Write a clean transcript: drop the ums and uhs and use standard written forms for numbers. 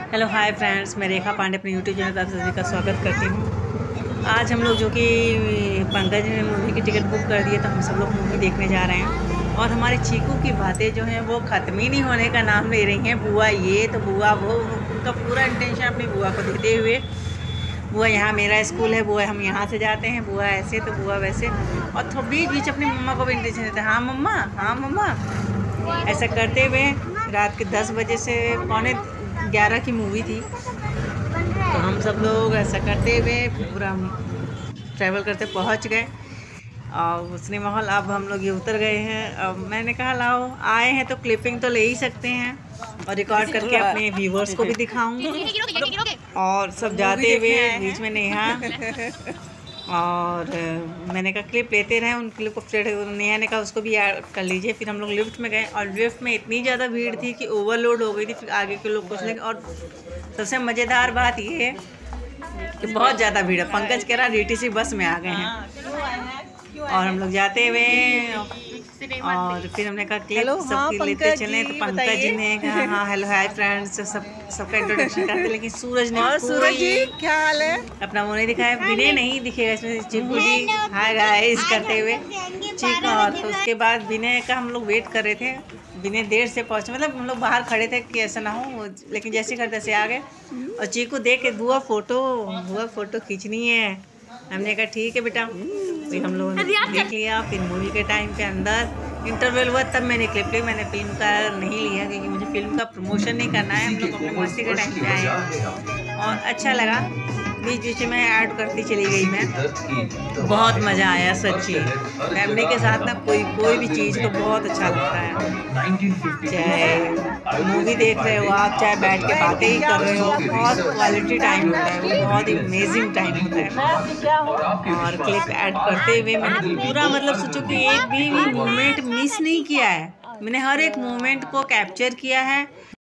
Hello hi friends, मैं रेखा पांडे अपने YouTube channel पर आप सभी का स्वागत करती हूँ। आज हम लोग जो कि पंकज ने मूवी की टिकट बुक कर दी है, तो हम सब लोग मूवी देखने जा रहे हैं। और हमारी चीकू की बातें जो हैं वो ख़त्म ही नहीं होने का नाम ले रही हैं। बुआ ये तो बुआ वो, उनका पूरा इंटेंशन अपनी बुआ को देते हुए, बुआ यहाँ मेरा स्कूल है, बुआ हम यहाँ से जाते हैं, बुआ ऐसे तो बुआ वैसे। और थोड़ा बीच बीच अपनी मम्मा को भी इंटेंशन देते हैं, हाँ मम्मा हाँ मम्मा, ऐसा करते हुए रात के 10 बजे से 11:15 की मूवी थी। तो हम सब लोग ऐसा करते हुए पूरा ट्रैवल करते पहुंच गए और उसने माहौल। अब हम लोग ये उतर गए हैं। अब मैंने कहा लाओ आए हैं तो क्लिपिंग तो ले ही सकते हैं और रिकॉर्ड करके अपने व्यूवर्स को भी दिखाऊंगी। और सब जाते हुए बीच में नेहा और मैंने कहा क्लिप लेते रहे, उन क्लिप को फिर नेहा ने कहा उसको भी ऐड कर लीजिए। फिर हम लोग लिफ्ट में गए और लिफ्ट में इतनी ज़्यादा भीड़ थी कि ओवरलोड हो गई थी। फिर आगे के लोग कुछ लगे। और सबसे मज़ेदार बात ये है कि बहुत ज़्यादा भीड़ है। पंकज कह रहा डीटीसी बस में आ गए हैं। और हम लोग जाते हुए और फिर हमने कहा क्लिप सबकी लेते चले। तो पंकज जी ने कहा हाँ हेलो हाय फ्रेंड्स, सबका इंट्रोडक्शन करते, लेकिन सूरज ने सूरज जी क्या हाल है अपना मुँह नहीं दिखाया। विनय नहीं दिखेगा इसमें। चीकू जी हाय गाइस करते हुए चीकू। और तो उसके बाद विनय का हम लोग वेट कर रहे थे। विनय देर से पहुँचे, मतलब हम लोग बाहर खड़े थे कि ऐसा ना हो, लेकिन जैसे करते तैसे आ गए। और चीकू देख के बुआ फ़ोटो खींचनी है। हमने कहा ठीक है बेटा। फिर हम लोगों ने देख लिया। फिर मूवी के टाइम पे अंदर इंटरवल हुआ तब मैंने क्लिप ली। मैंने फिल्म का नहीं लिया क्योंकि मुझे फिल्म का प्रमोशन नहीं करना है। हम लोग अपने मस्ती के टाइम पे आए और अच्छा लगा। बीच बीच में ऐड करती चली गई मैं। बहुत मज़ा आया सच्ची। फैमिली के साथ ना कोई भी चीज़ तो बहुत अच्छा लगता है। चाहे मूवी देख रहे हो आप, चाहे बैठ के बातें ही कर रहे हो, बहुत क्वालिटी टाइम होता है वो, बहुत ही अमेजिंग टाइम होता है। और क्लिप ऐड करते हुए मैंने पूरा मतलब सोचो कि एक भी मोमेंट मिस नहीं किया है। मैंने हर एक मोमेंट को कैप्चर किया है।